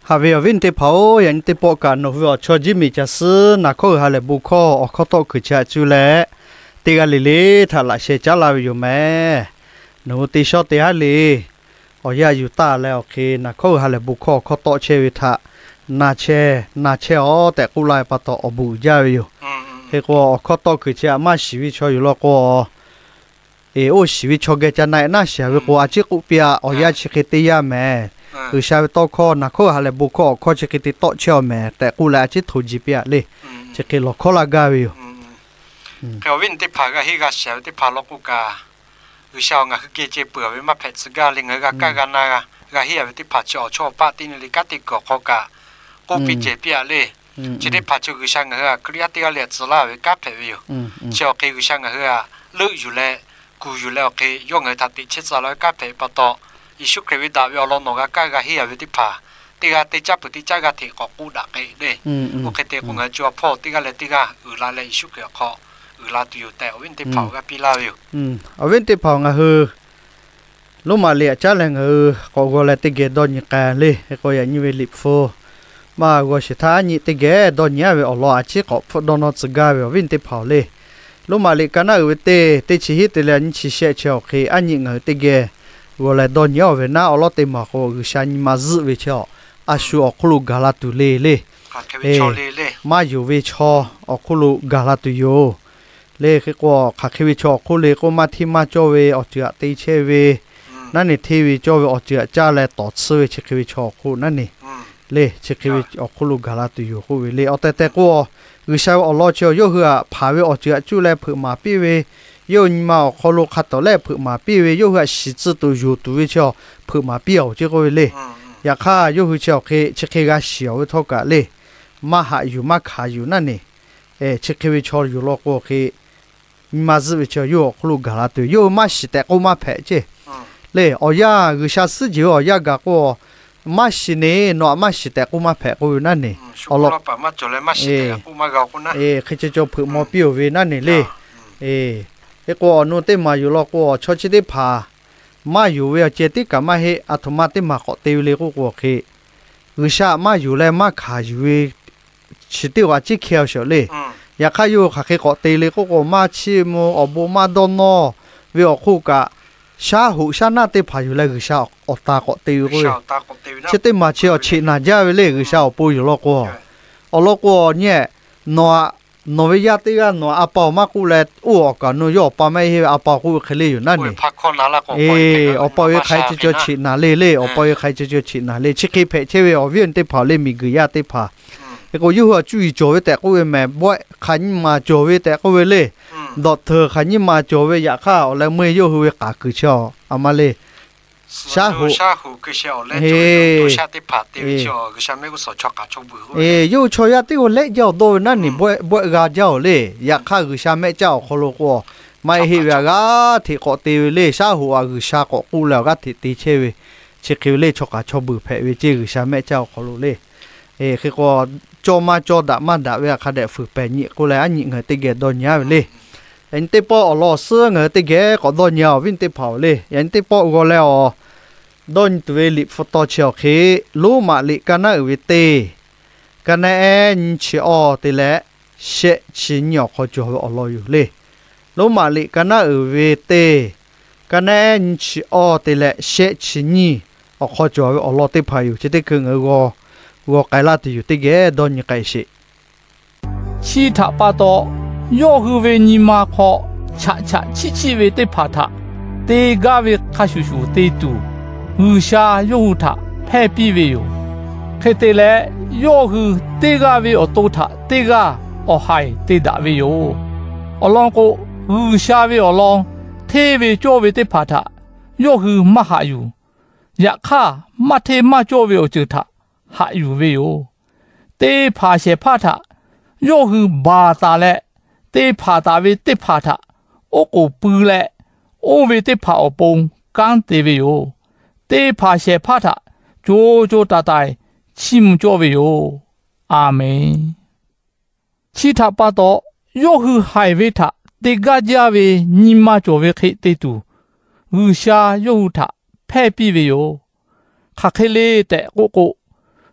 หาเววินเตเผาอย่างเตปอกันนหัวชอจิมิจะซื้อนักข้อหาเลบุข้ออข้อโตคือชาจูแลตีกันลิถ้าละเชจ้าลาอยู่แม่หนูตีชอตีฮาลีอยาอยู่ตาแล้วโอเคนักข้อหาเลบุข้อข้อโตเชวิทะนาเชอ๋อแต่กูไล่ปะตอบุยาอยู่เฮก็ข้อโตคือชามาชีวิตชออยู่แล้วก็โอชีวิตชอเกจะไหนน่าเสียเวก็อาจิกุเปียอยาชิคติยาแม่คือชาวโตข้อนักข้อหาเลบุข้อข้อชิคติโตเชียวแม่แต่กูไล่จิถูจิเปียเลยชิคลข้อละกาวิวเขาวินที่ผ่ากะฮิกาเสียวที่ผ่าลกุกาคือชาวงาคือเกจิเปื่อวิมาเผ็ดสกาลิงกากานากะฮิอาที่ผ่าจอชอบปาตินลิกาติกขอกากูปิเจเปียเลยจะได้ผ่าจูคือช่างเหือคลียติกาเลสลาวิกาเผวิวเจ้าคือช่างเหือเลือกอยู่แล้วกูอยู่แล้วคือยงเงทัดติเชิดสลายกาเผปะตออิชุเควิดาวิอลอนกากากะฮิอาที่ผ่าติกาติจับติจากาติกกูดักเลยโอเคเตกุงจัวพ่อติกาเลติกาลาเลอิชุเคขอลาตุอยู่แต่วินเตเผากับปีลาอยู่วินเตเผางาฮือลูมาเลียจ้าแรงก็ก็เลยติเกดอนยกันเลยก็อย่างนี้เวลิโฟมาก็สิท้านี่ติเกดอนยาเวอลออาชิก็ฟดอนอสกาเววินเตเผาเลยลูมาเลียกันนะเตชิฮิตเลนชิเชเชอเคอันนี้เงติเกก็เลยดอนยาเวน่าอลอเตมาก็คือชันมาซึเวเชออาชูอคลูกาลาตุเลยมาอยู่เวชอคลูกาลาตุโยเล่คือก็ขัดวิชอกคู่เล่ก็มาที่มาโจเวออกจากตีเชเวนั่นนี่ทีวีโจเวออกจากจ้าแลต่อซื้อเช็ควิชอกคู่นั่นนี่เล่เช็ควิออกคู่ลูกกาลาตุอยู่คู่เล่เอาแต่ก็วิชาออกล้อเชียวโยหัวพาเวออกจากจู่แลผือมาปีเวโยนมาออกคู่ลูกขัดต่อแลผือมาปีเวโยหัวสิจิตุอยู่ตัววิชาผือมาปีออกจากคู่เล่อยากฆ่าโยหัวเชียวคือเช็คกาเสียวเท่ากันเล่มาหาอยู่มาขาอยู่นั่นนี่เช็ควิชออยู่ล้อก็คือมาซึวิชอยู่ครูกาลาตุอยู่มาสิแต่ก็มาเผจเลยอยาคือชาสิจิอยากก็มาสิเนนอมาสิแต่ก็มาเผก็อยู่นั่นนี่เอาล่ะมาจเลยมาสิแต่ก็มาเกาคนนะคือจะเพิ่มมาเปียวเวนั่นนี่เลยก็นู่นเต็มมาอยู่แล้วก็ชดชิดพามาอยู่เวเจติกับมาเฮอัตมาเต็มมาก็เตวเลยก็คือชามาอยู่แล้วมาขาอยู่เวชิติว่าจิเขียวเฉยเลยอยากให้อยู่ข้าแค่ก็ตีเลยก็มาชิมอบมาดอนอวิอคู่กะชาหูชาหน้าเตพาอยู่เลยคือชาอตาก็ตีก็เชื่อเตมาเชื่อชินาจาวิเลยคือชาปูอยู่แล้วก็แล้วก็เนี่ยนัววิยาตีกันนัวอาเปามากูเลยอ้วกกันนัวยอปาไม่ให้อาเปากูเคลีอยู่นั่นนี่อาเปาใครจะเจอชินาเล่อาเปาใครจะเจอชินาเล่ชิคกี้พายเชื่อว่าวินเตพาเล่มีกุยาเตพาก็อยู่หัวจุยโจวแต่ก็เวแม่บ่อยขันมาโจวแต่ก็เวเลยดอเธอขันมาโจวอยากข้าวแล้วเมื่ออยู่หัวกาคือชออามาเลยชาหูคือชอแล้วตัวชาติผัดที่ชอคือชาไม่ก็สอชอกาชกบุอยู่ชอยาที่ว่าเล็กเจ้าโดนนั่นนี่บ่อยกาเจ้าเลยอยากข้าคือชาแม่เจ้าโคโลโกไม่เหี่ยกาที่ก็ตีเลยชาหัวคือชาก็กูแล้วก็ที่ตีเชวเชคิวเลยชอกาชกบุแพ้วิจิคือชาแม่เจ้าโคโลเลยคือก็โจมาโจดมาดาเวลาเขาได้ฝึกเป็นยี่กูเลยอันนี้เงยติเกดโดนยาเลยยันติปอลอเสื้อเงยติเกก็โดนยาวินติเผาเลยยันติปอก็แล้วโดนตัวลิฟตอเชียวคือรู้มาลิกันนะวิเตกันนะชิออติแลเชชิญยอกเขาจะเอาลอยอยู่เลยรู้มาลิกันนะวิเตกันนะชิออติแลเชชิญีเขาจะเอาลอยติพายุจะได้คือเงยก็我改了的有这个多你改些， 其他把到要是为你妈靠，恰恰七七为的怕他，对个为卡叔叔对赌，有下有他派比为有，看得来要是对个为我多他，对个我还对大为有，我啷个有下为我啷，太为教为的怕他，要是没还有，也卡没太没教为我就他。还有没有？对怕些怕他，要是巴达嘞，对怕他为对怕他，我个不嘞，我为对怕我崩，刚对没有？对怕些怕他，做大大，起木做没有？阿门。其他把到，要是还为他，对个家为你妈做为黑对度，有下有他，派比没有？卡开嘞的我个。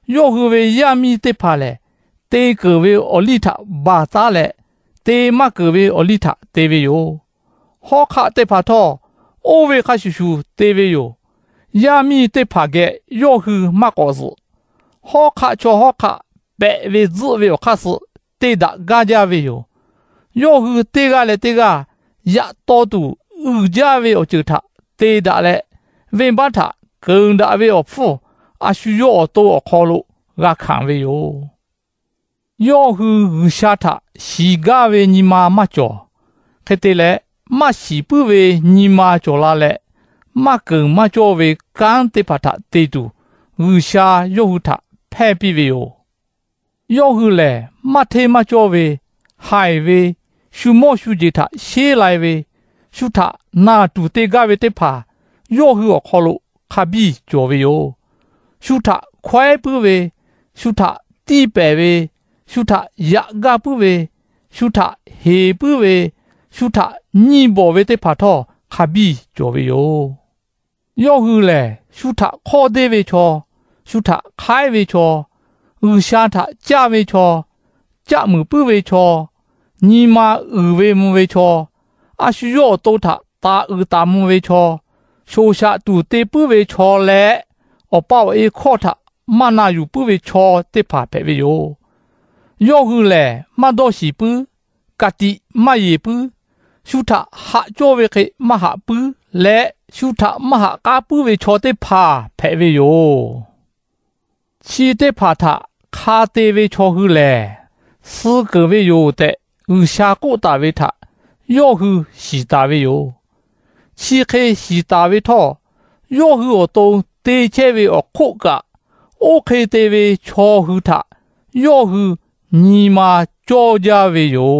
ယောဟူဝေယာမီတေဖာလေတေကဝေအိုလီတာဘာသာလေတေမကဝေအိုလီတာတေဝေယောဟောခတေဖာတော့အိုဝေခရှူရှူတေဝေယောယာမီတေဖာကဲယောဟူမကောစဟောခချောဟောခဘဲဝေဇူဝေခဆတေဒါဂါဂျာဝေယောယောဟူတေကလေတေကရတော်တူဥကြဝေအိုချူတာတေဒါလေဝင်ဘာတာဂုံဒါဝေအိုဖူအရှူယောတော့ခေါ်လို့ဂါခံဝေယောယောဟူရှာတာရှီဂဝေညီမာမကျော်ခေတေလေမရှိပူဝေညီမာကျော်လာလေမကုံမကျော်ဝေကန်တေဖတာတေတူဝူရှာယောဟုတာဖဲပြဝေယောယောဟုလေမထေမကျော်ဝေဟိုင်ဝေရှုမောရှုဂျီတာရှေးလိုက်ဝေရှုတာနာတူတေကဝေတေဖာယောဟုခေါ်လို့ခဘီကျော်ဝေယောရှုတာခွဲပူဝေရှုတာတိပဲဝေရှုထရဂပုဝေရှုထဟေပုဝေရှုထညိဘောဝေတေဖာထောခဘီကျော်ဝေယောယောဟုလေရှုထခေါ်သေးဝေချောရှုထခိုင်ဝေချောဥရှာထကြဝေချောကြမှုပုဝေချောညီမာဥဝေမဝေချောအရှုယောတောထတာဥတာမဝေချောရှောရှာတူတေပုဝေချောလေအပေါအေခောထမနာယူပုဝေချောတေဖာပေဝေယောယောဟုလေမတော်ရှိပူကတိမယေပူရှုထဟာကြောဝေခေမဟာပူလေရှုထမဟာကာပူဝေချောတေဖာဖဲဝေယောချီတေဖာထခါတေဝေချောဟုလေစကဝေယောတေဥရှာကိုတာဝေထယောဟုရှိတာဝေယောချီခေရှိတာဝေထောယောဟုအတုံးတေချေဝေအခုကโอเคတေဝေချောဟုထယောဟုညီမာကြောကြဝေယော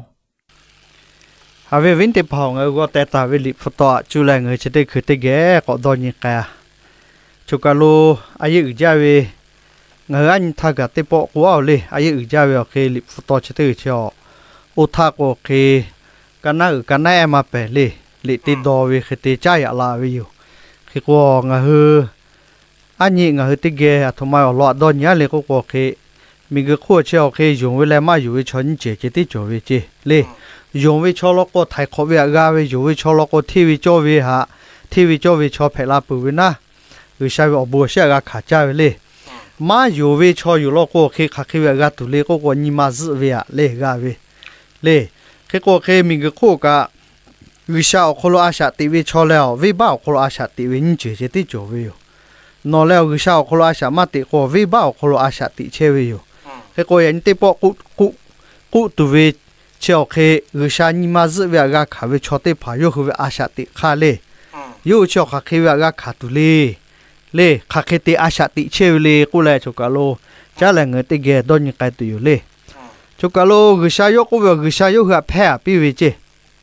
ဟာဝေဝင်းတေဖောင်းငါကတဲတာဝေလိဖတော့ကျူလဲငါချတဲ့ခတဲ့ကဲကောဒညကချုကလိုအယေကြဝေငါအန်ထကတေပေါ်ကွာလေအယေကြဝေခေလိဖတော့ချတဲ့ချောအိုထကိုခေကနာကနာအမပဲလေလိတိတော်ဝေခတဲ့ကြရလာဝေယောခေကောငါဟအညိငါဟတဲ့ကဲအထမလောဒညလေကိုကိုခေมี个扩销可以用未来嘛有为春节节的作为节嘞用为超了个太可为啊为有为超了个 TV 作为哈 TV 作为超配拉不为呐有下为不下个卡价为嘞嘛有为超有了个可以卡可为个独立个个你嘛是为啊嘞个为嘞这个可以มี个扩个有下可罗阿下 TV 超了为把可罗阿下 TV 你节节的作为哟喏了有下可罗阿下嘛的个为把可罗阿下的切为哟cái cô ấy tiếp bỏ cụ tụi về chiều khi người sang nhưng mà giữ về gà khá về cho tiếp phải yêu về asa tị khá lệ yêu chiều khá khi về gà khá tụi lệ khá khi tị asa tị chiều lệ cô lại cho cả lô chắc là người tị ghé đón những cái tụi lệ cho cả lô người sang yêu cô về người sang yêu gặp phe bị về chứ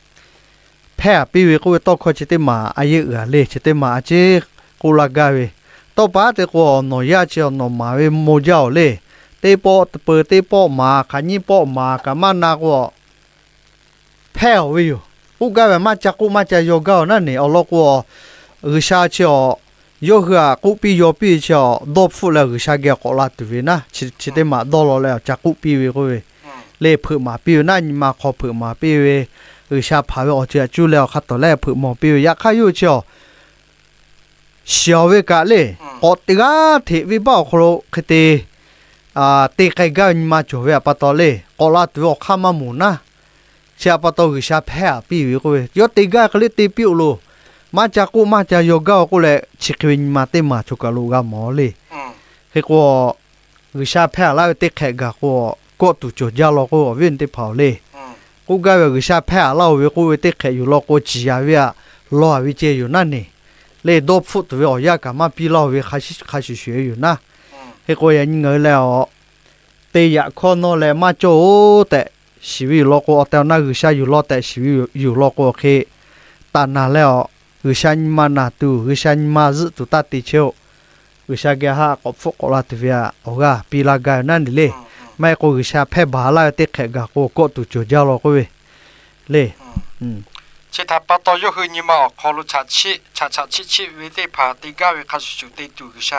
phe bị về cô tao khó chỉ tị mà ai yêu ở lệ chỉ tị mà chứ cô là gà về tao bắt thì cô nói ya chiều nói mà về mua giàu lệเตปอเปิดเตปอมาขันยี่ปอมากะมันนักว่าแพ้วิวอุกะแบบมาจากกุมาจากโยกานั่นนี่เอาล็อกว่าชาเชียวโยกะกุปีโยปีเชียวดบฟุแล้วชาเกียกอลาตุวินะชิเตมาดอลแล้วจากกุปีวิกุวิเล่เผือมาปีนั่นมาขอเผือมาปีวิชาพาวิออกจากจูแล้วขัดต่อแรกเผือหมอปีอยากข้าอยู่เชียวเชียวเวกะเล่อดติกาเทวิบ้าโครคเตตีไก่ก็มาจวบปะตอเลยก็ลาตัวข้ามาหมุนนะเชียปะตอคือชาแพ้ปีวิกุยยอตีก็เลยตีปิวโลมาจากกูมาจากโยกาก็เลยชิควินมาเตมาชุกาลูกาหมอเลยเฮ้ก็คือชาแพ้แล้วตีไก่ก็ตุจยาโลก็เวียนตีเผาเลยกูก็คือชาแพ้แล้ววิกุยตีไก่อยู่โลก็จียาวิรอวิเจอยู่นั่นนี่เลยดบฟุตวิอยากมาปีเราวิขาชิเฉยอยู่นะเฮ้ก็ยังเงยแล้วเตยะข้อนอแลมาโจแต่ชีวิตโลกก็แต่น่าคือชาอยู่รอแต่ชีวิตอยู่โลกก็เคตานาแล้วคือชามานาตูคือชามาซึตุตาติเชียวคือชาเกฮะก็ฟกลาติเวียโอ้กะปีลากานั่นดิเลยไม่ก็คือชาแพ้บาลาเตแขกะก็ตุโจเจ้าโลกเว้เลยชิตาปะตอโยคือนิมาออกคอลุชาชิวิเตพาติกาเวคาสุเตตุคือชา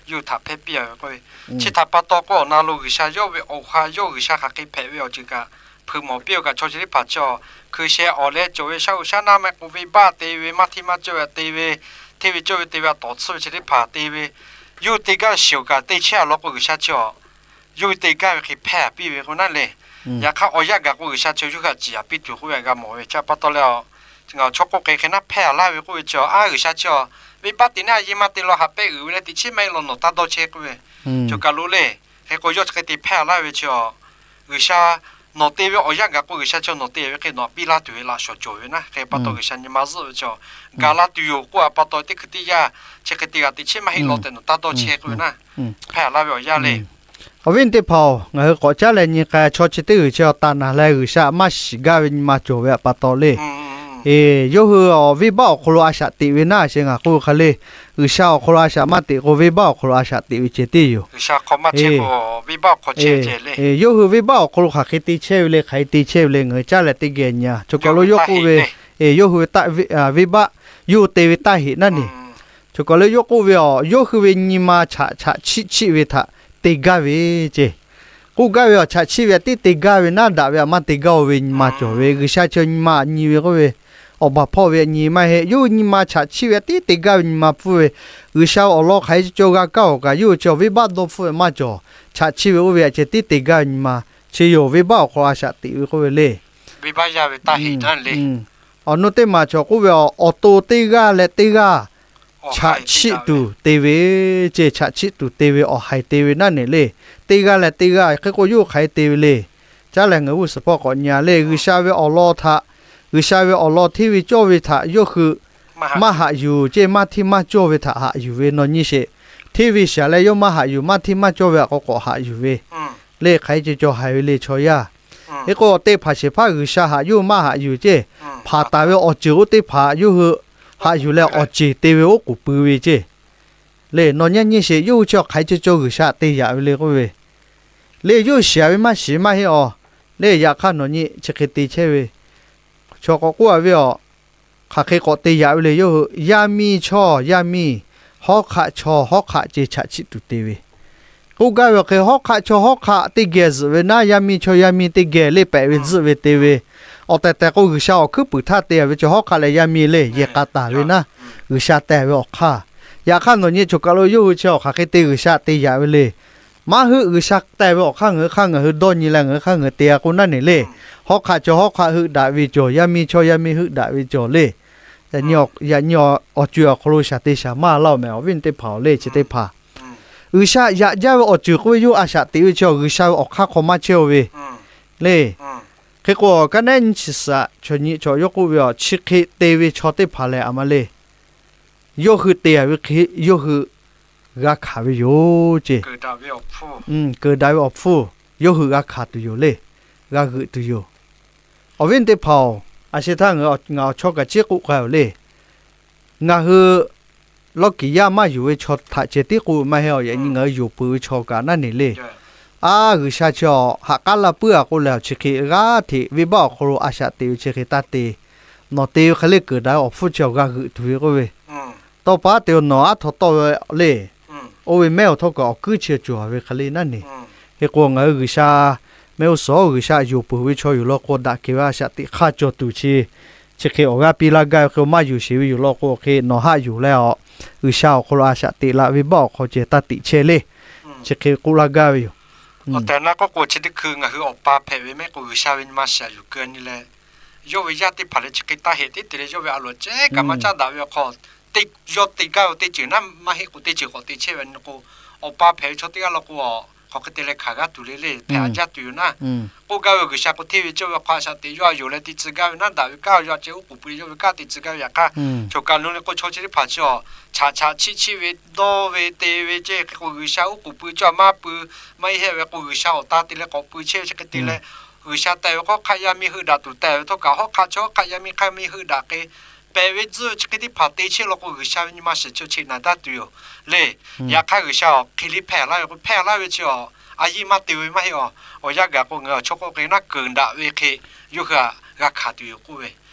อยู่ถ้าเพเปียก็ชิถ้าปะตอก็นาลูกชาโยเวอคาโยกชาคักเพเวอจิกะพึงหมอเปียวกับชอชิพัดจอคือเชออเลโจเวชาอุชานาแมกูเวบ้าเตเวมาทิมาโจเวเตเวเทวิโจเวเตเวต่อสู้ชิพัดเตเวอยู่ตีกันเสียวกันเตเชียล็อกกูชาจออยู่ตีกันคือแพ้ปีเวคนนั้นเลยอยากเข้าออยากกับกูชาจออยู่กับจีอาปิดอยู่กูอยากกับหมอเวชาปะตอแล้วจึงเอาชกกูเกยน่าแพ้ไล่เวกูจอกูชาจอวิบัติเนี่ยยิ่งมาตีเราหับไปเลยติชิไม่ลงหนตัดโดเช็คเวจุกันรู้เลยให้กูยศกันตีแพ้ไล่เวจอชานอตีเวออยากกับกูชาจอนอตีเวคือนอปีลาตัวละชดจอยนะให้ปะตอชานี่มาซื้อจอกาลาตัวอยู่กูปะตอติกติยาเช็คติกติชิไม่ให้ลงแต่นตัดโดเช็คเวนะแพ้ไล่เวออยากเลยเอาวินเตพอเงยก็จะเล่นยังไงชดชิตอือเจ้าตานาเลยชามาสิกาวินมาโจเวปะตอเลยยูฮือวิบ้าโคลอาชาติวินาเชงาคูขเลยชาโคลอาชามาติโควิบ้าโคลอาชาติวิเจติอยู่ชาเขามาเชโวิบ้าโคเชเจเลยยูฮือวิบ้าโคลขาคิติเชวเลยใครติเชวเลยเงยจ้าเลติเกญญาจุกโลยูคูเวยูฮือตาวิบ้ายูเตวิตาหินั่นนี่จุกโลยูคูเวยูฮือวิญมาชาชิวิทาติกาวิเจกูกาเวชาชิเวติกาเวน่าด่าเวมาติกาวิญมาโจเวกชาชนมานีเวก็เวอบ่พ่อเวนี่มาเฮยูนี่มาชาชีเวติกาวิมาฟูเวอุชาอลอกให้โจกาเก้ากายูโจวิบัติโดฟูมาโจชาชีเวเวเจติกาวิมาชิโยวิบัติขออาชาติวิโคเวเลวิบัติยาเวตาหินันเลอโนเตมาโจกูเวอโตติกาเลติกาชาชิตุเตเวเจชาชิตุเตเวอไฮเตเวนั่นเนี่ยเลติกาเลติกาคือกูยูไฮเตเวเลจ้าแหลงอุสปอกอนยาเลอุชาเวอลอทาวิชาเวอลอที่วิโจวิทาโยคือมหาอยู่เจมาที่มาโจวิทาหาอยู่เวนอนี่เชที่วิชาเลยโยมหาอยู่มาที่มาโจเวก็หาอยู่เวเลใครจะโจหายเลชอยาเอก็เตพาเชพาวิชาหาอยู่มาหาอยู่เจพาตาเวอจิวเตพาอยู่คือหาอยู่แล้วอจิเตเวอกุปือเวเจเลนอนี่เชอยู่เจ้าใครจะโจวิชาเตยาเวเลก็เวเลอยู่เสียเวมาสีมาเฮอเลอยากขันนอนี่เชคติเชเวชอกกัวเวอข้าเคกติยาเลยโยยามีชอยามีฮอกขะชอฮอกขะเจชะชิตุเตเวกูกาเวเคฮอกขะชอฮอกขะติเกซเวนายามีชอยามีติเกเลเปเวซเวเตเวอแต่กูคือชาวคือปุถาเตเวชฮอกขะเลยยามีเลยเยกาตาเวนะคือชาแต่เวอค่ะอยากขันตอนนี้ชกกะโลโยชอข้าเคติคือชาติยาเวเลยมาหือชักแต่เวอข้างหือโดนยี่แรงข้างเตียกูนั่นนี่เลยฮอกขาจอฮอกขาหือดาวิโจยามีชอยามีหือดาวิโจเลยแต่หยอกอย่าหยออจือโคโลชาติชามาเล่าแมววินเตเผาเลยจะเตผาชาอย่าอย่าอจือคุยอยู่อาชาติวิโจชาออกข้าขมาเชวเวเลยคือก็กันนั่นชิสะชนิจอยกูเวอชิคิเตวิชอเตผาเลยอามาเลยโยคือเตียวิคิโยคือรักขาวิโยเจเกิดดาวออกฟูเกิดดาวออกฟูโยคือรักขาตุโยเลยรักตุโยเอาวินเตเผาอาเชทังเงาชอกกับเจ้ากุกเอาเลยงาคือล็อกกี้ยามาอยู่ชอถ้าเจติกูไม่ให้เอาอย่างนี้เงาอยู่ปืนชอกันนั่นนี่เลยคือชาชอหักกันละเปื่อกูแล้วเช็คกาที่วิบากโคโรอาชาติเช็คตัดตีนอตีเขาเลยเกิดดาวออกฟูเจ้าก็คือตุยก็เวต่อไปเดี๋ยวนอทอต่อเลยโอ้ยแมวทอก็คือเชื่อจัวเวเขาเลยนั่นนี่เฮกวงคือชาแมวสอคือชาอยู่ปืนวิชออยู่แล้วก็ดักเกี่ยวอาชาติข้าจอตุชีเช็คออกปีละกายเขามาอยู่ชีวิตอยู่แล้วก็คือนอหาอยู่แล้วคือชาโคโรอาชาติละวิบากเขาเจตัดติเชเลยเช็คกุละกายอยู่แต่นั่นก็กูจะได้คืนคือออกปลาเผยไม่กูชาวินมาเสียอยู่เกินนี่แหละโยวิญญาติผ่านเช็คตาเหตุที่โยวิอาลเจ๊กับมาจ้าดาวคอติโยติก้าวติจืนั่นมาให้กูติจืกูติเชวันกูออกปลาเผยชดติก้าวกูเขาก็ติเลยขากัตุเล่เผยอาจจะตุยนะกูก้าวกูชากูที่วิจารณ์ความชาติย่ออยู่เลยติจืก้าวนั่นดาวก้าวย่อเจ้ากูปุยโยวิก้าวติจืก้าวอยากก้าชการนู้นก็ชดที่ผ่านจ่อชาชิเวโดเวเตเวเจกูชากูปุยจ่อมาปุยไม่ให้เวกูชาตาติเลยก็ปุยเชชกติเลยชาแต่ก็ขยามีหืดาตุแต่ทุกเขาขาชอขยามีใครมีหืดาเกเปเวจูชกติผ่านเตชิโลกูชาวินมาเสจชินาดาตุโยเลยอยากให้ชาคิริแพ้ไล่กูแพ้ไล่เวชอายีมาติวไม่อ๋ออยากกูเงาชกกูนักเกินดาเวเคยุกะรักขาตุโยกูเว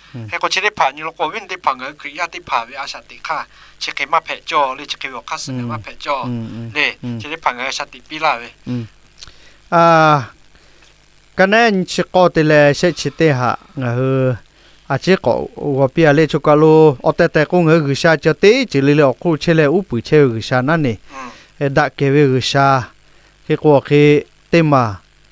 ให้ก็จะได้ผ่านอยู่แล้วก็วิ่งได้ผ่านเงคือยาได้ผ่านวิอาชติค่ะเช็คมาแผลจ่อเลยเช็คว่าคัสเงมาแผลจ่อเลยจะได้ผ่านเงชติปีละเว้ยกันแน่นชิโกติเลเชชิเตหะอาชิโกว่าเปียเลชุกาโลอแต่ก็คือชาจะเตจิเลเลอคูเชเลอุปุเชคือชานั่นนี่ดักเกวิคือชาให้ก็คือเตมา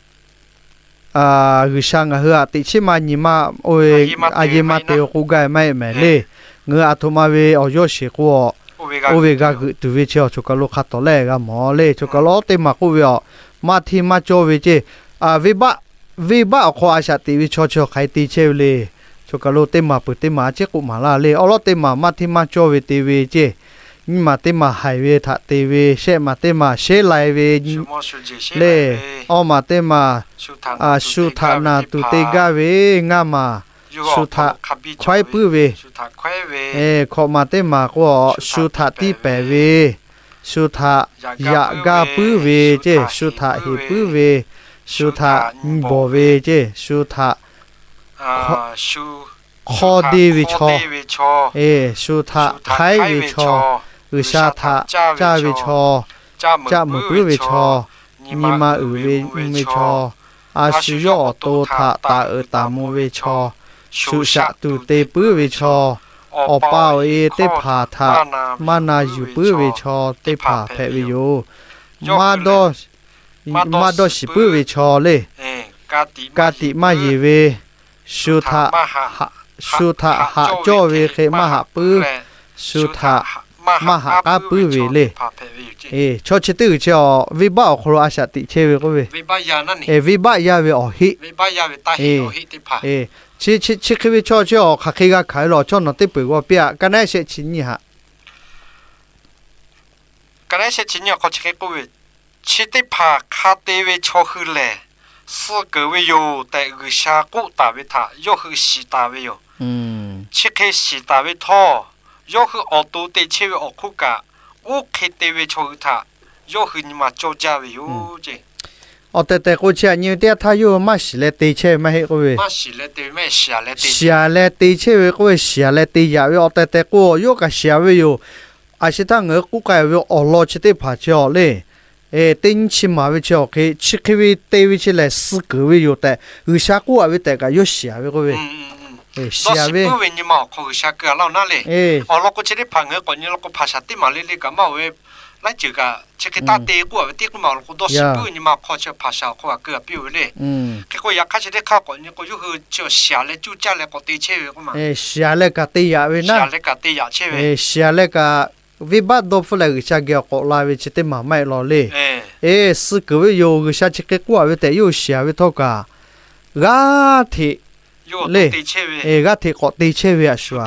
คือชางติชิมานิมาโอ้ยอายิมาเตโกไกไม่แม่เลอาทุมาเวอโยชิโกโอเวกาคือตัวเวชชุกาโลขัดต่อเลกามอเลชุกาโลเตมากูเวอมาที่มาโจเวเจวิบะขวาชาติวิชอใครตีเชลเลชุกาโลเตมาปุเตมาเจกุมาลาเลอโลเตมาที่มาโจเวตีเวเจนี่มาเตมาไฮเวทัตเตเวเชมาเตมาเชไลเวเลออมาเตมาสุธานาตุเตกาเวงามาสุธาควายปื้อเวขอมาเตมาก็สุธาที่แปเวสุธายากาปื้อเวเจสุธาเฮปื้อเวสุธาบอเวเจสุธาคอดีวิชอสุธาไทวิชอชาธาจาวิชอจามุปื้อวิชอนิมาวิชออาสุยอโตธาตาตามุวิชอสุชาตุเตปื้อวิชออปาเอเตผาธามานาอยู่ปื้อวิชอเตผาแพวิโยมาดอสิปื้อวิชอเลกาติมาเยเวสุธาหะโจเวเขมหะปื้อสุธามหากาปื้อเวเลชอชิตึเจอวิบะโครอาชาติเชเวก็เววิบะยานั่นวิบะยาเวอหิวิบะยาเวตาหิอหิติผาชิควิชอเจอคาคิกาขายหล่อชอนนติปุว่าเปียกันได้เสชินี่ฮะกันได้เสชินี่ก็ชิคก็เวชิติผาคาเตเวชอคือแล四个位有在二下古大位塔，又是西大位有，七开西大位套，又是奥多的七位奥库嘎，五开的位超塔，又是你妈周家位有这。 แต่กูเชื่อนี่เดียถ้าอยู่มาสิเลตีเช่ไม่ให้กูเวมาสิเลตีไม่เสียเลตีเสียเลตีเช่เวกูเสียเลตียาวแต่กูอยู่กับเสียเวอยู่อาศัยทั้งเงกูกลายเวอลอชิติผาเจ้าเลย顶起嘛位叫给吃开位对位起来四个位有的，有下个位大概有下位个位，下位。 老是你嘛靠下个老那里，老个这里朋友，你老个爬下地嘛里个嘛位，来这个这个大地个地个嘛老多是不你嘛靠这爬下靠个比位嘞，这个也开始的靠个你个有个叫下来就加来个地车位个嘛， 下来个地下位呐， 下来个地下车位， 下来个。วิบัติดบเลยชาเกี่ยวกับลายวิจิตมาไม่รอเลยสึกวิโยกชาจิกกว่าวิแต่ยูเสียวิทกากาทิเลยกาทิกอติเชวิอาชัว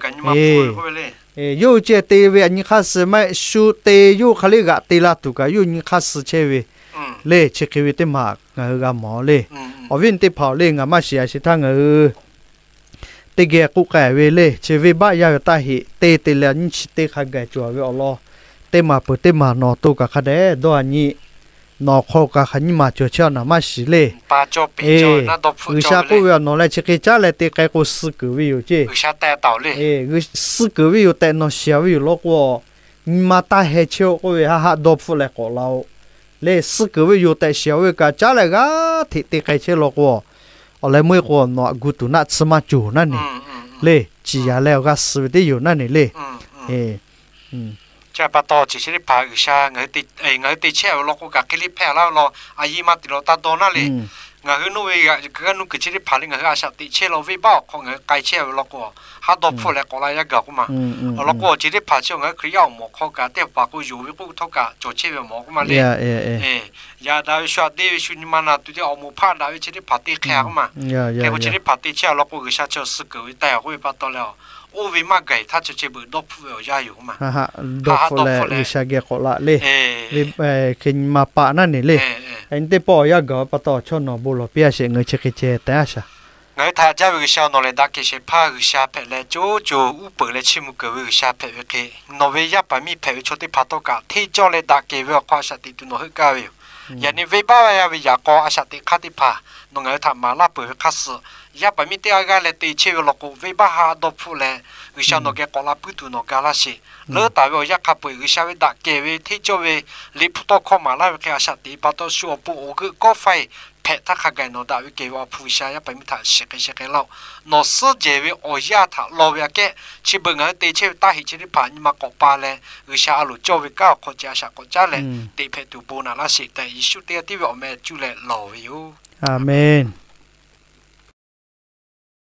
ยูเจตีเวนิคัสไม่ชูเตยูขลิกาตีลาตุกายูนิคัสเชวิเลยชิกวิติมากงากาหมอเลยอวินติเผาเลยงามาเสียสิทั้งตเกียกุกเวเลชีวิบ้ายาวตาหิเตเลนิชิเตขักจัวเวอลอเตมาเปเตมานอตุกะคะเดดอนี้นอโคกะขันมาจัวเชนามาสิเลปาจอปิจอนาดฟุจอเลอุชากุเวนอเลชิกจาเลเตกะกุสึกวิอยู่เจอุชาแต่ตอเลอุสึกวิอยู่แต่นอเสียวิอยู่ลอกวมาตาเฮเชโกเวฮะดอฟุเลกอลาวเลสึกวิอยู่แต่เสียวิกะจาเลกะทิเตกะเชลอกวอะไรเมื่อก่อนเนาะกูตุนัดสมาจูนั่นนี่เลยจียาแล้วก็สวิตอยู่นั่นนี่เลยจะปะต่อจิชิริพาอุชาเงยติเชี่ยวเราก็กักคลิปแพ้แล้วเราอายีมาติเราตาโตนั่นเลยเงยนู้นก็นู้นกิชิริพาเลยเงยอาชาติเชี่ยวเราวิบ้าของเงยไกเชี่ยวเราก็หาดอกฟูเลยก็ไล่ยากกูมาเราก็จิริพาเชี่ยวเงยคือเอาหมอกเขากะเดี๋ยวปากกูอยู่วิกูเท่ากับโจเชี่ยวหมอกมาเลยยาดาวิชวดเดวิชุนิมานาตุที่เอาหมูพาดาวิชิริพาติแข็งมาแค่กูชิริพาติเชี่ยวเราก็คือชาเชี่ยวสึกวิแต่กูวิปะต่อแล้วโอ้วิมาไก่ถ้าจะเจ็บดอกฟูเอายาอยู่มาดอกฟูเลยวิชาเกี่ยวกับละเลยขึ้นมาปะนั่นนี่เลยอันเดปอยากกับปะต่อชนนบุลเปียเชงเงยเชกิเจแต่อาชาโ người ta cha về sao nó lại đã kể sẽ phá người xa phê lại chỗ chỗ u bự lại chim cái người xa phê về cái nó về giáp bài mi phê về chỗ thì phá to cả thì cho lại đã kể về khoa sát thì tụi nó hơi cao rồi giờ này về ba về bây giờ có sát thì khát thì phá nó người ta mà là bự khát sự giáp bài mi tiêu cái lại thì chơi về lộc về ba ha đổ phụ lại người sao nó cái có là bự tụi nó cái là gì lỡ tại vì giáp khát bự người sao về đã kể về thì cho về lấy phụ to khó mà là về cái sát thì phá to sửa bự cái có phải pet ta khá cái nó đã bị kêu phụ sa ya phải mi thà sẽ cái lâu nó sơ chế về ở nhà thà lâu về cái chỉ bằng cái tê chế ta hiện chỉ đi phá nhưng mà có ba lệ người sa alu cho về cao có giá sa có giá lệ tê pet tu bù na là sẽ tại isu tê tê về mẹ chú lệ lâu yêu Amen.